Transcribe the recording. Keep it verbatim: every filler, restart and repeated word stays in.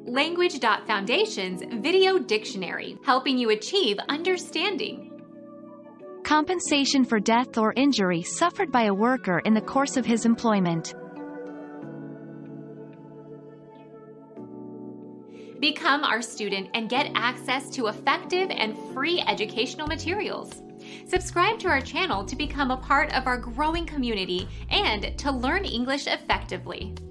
Language dot Foundation's Video Dictionary, helping you achieve understanding. Compensation for death or injury suffered by a worker in the course of his employment. Become our student and get access to effective and free educational materials. Subscribe to our channel to become a part of our growing community and to learn English effectively.